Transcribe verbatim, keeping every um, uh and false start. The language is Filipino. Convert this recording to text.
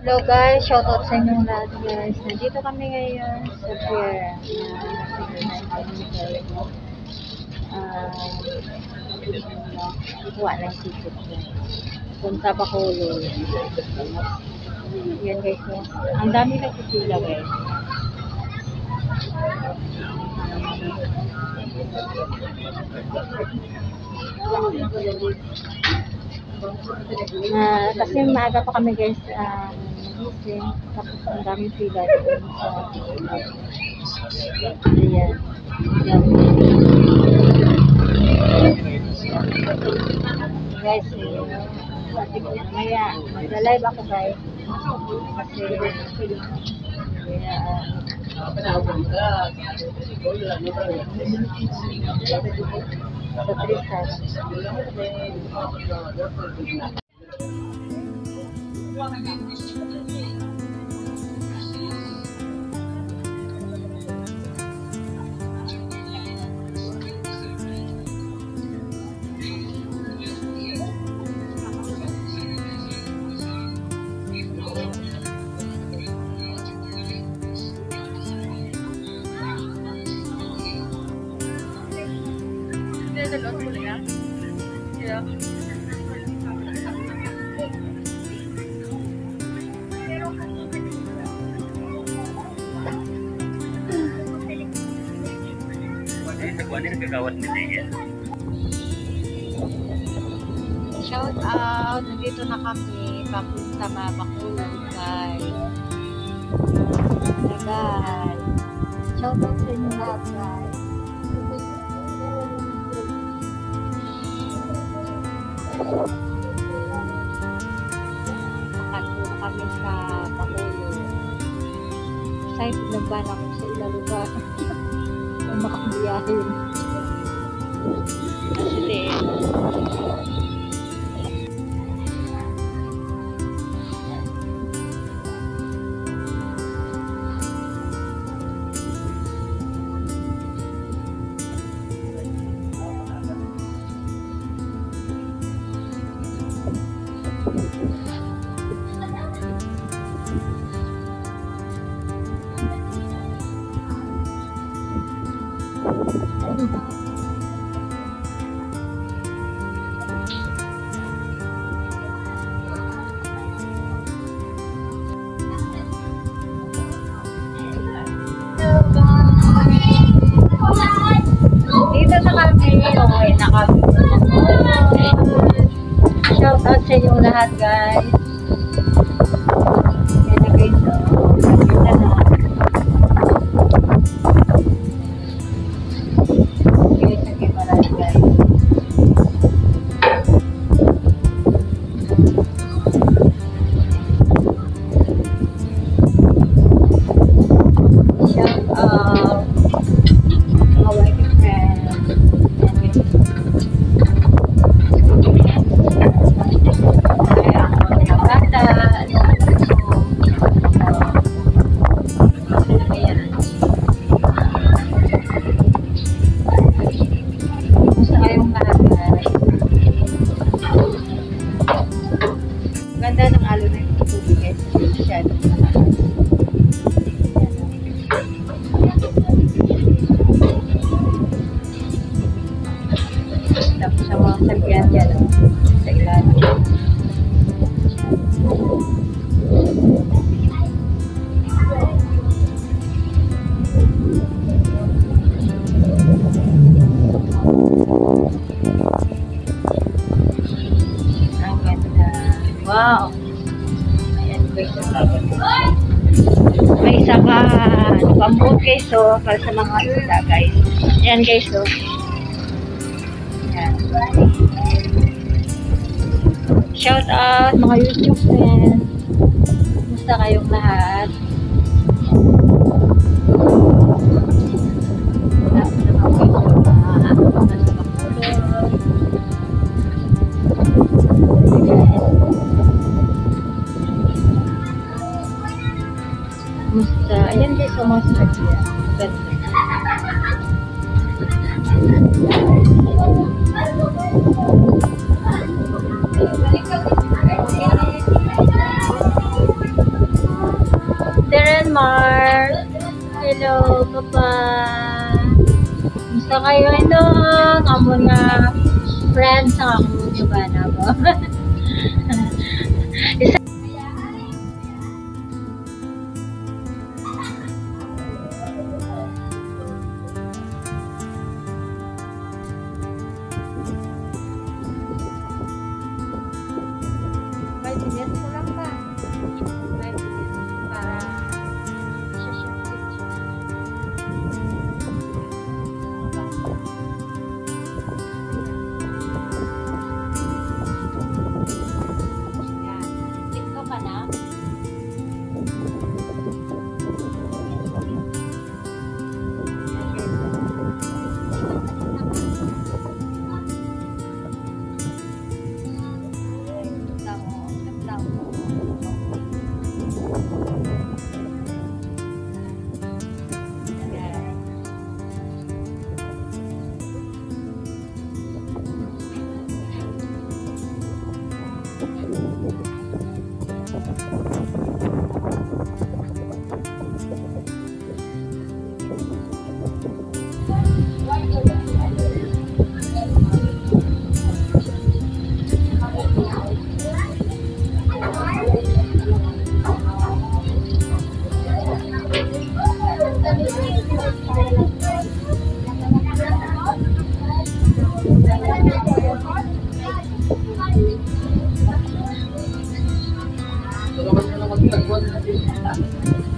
Hello guys, shoutout sa inyong lahat guys. Nandito kami ngayon sa pier na uh, kuha ng ticket guys. Punta Bacolod. Yan guys. No? Ang dami nagpipila guys. Uh, kasi maaga pa kami guys. Uh, Gising, tapos ang daming pila doon sa ayan guys, maya mag-live ako guys kasi kaya sa Tristan shout out, nandito na kami papunta Bacolod guys. Guys, shout out sa inyo lahat guys. Pakalpo kami sa Bacolod. Excited na ba ako sa ilang lugar na makabiyahin. Kasi dito na kami, okay na kami. Shout out sa inyo lahat guys. Yan na guys, nakita na. Guys, nakita na guys. Shout out. Ganda ng alo na yung tubig guys. Masyadong malakas. Tapos sa mga sagyan dyan sa ilalim. Ang ganda. Wow! Ayan guys. May isa ka bamboo guys so para sa mga isda guys. Ayan guys so. Ayan. Shout out mga YouTube friends. Kumusta kayong lahat? Musta, ayan guys, so mga sakya. Ganda. dong ang mga friends sa akong yabana ba. Isa five minutes ko lang ba? five minutes para siya picture. Yan. Dito ka na? Salamat ka na magtagpuan.